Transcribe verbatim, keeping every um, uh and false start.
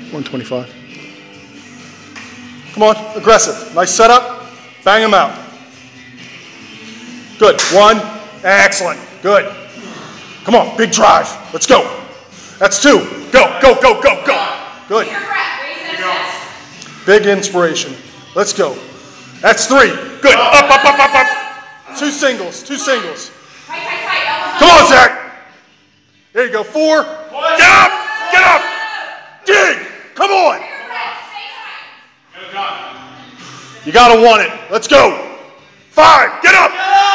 one twenty-five. Come on, aggressive. Nice setup. Bang them out. Good. One. Excellent. Good. Come on, big drive. Let's go. That's two. Go, go, go, go, go. Good. Big inspiration. Let's go. That's three. Good. Up, up, up, up, up. Two singles. Two singles. Come on, Zach. There you go. Four. Get up. Get up. Dig. Come on. You gotta want it. Let's go. Five. Get up.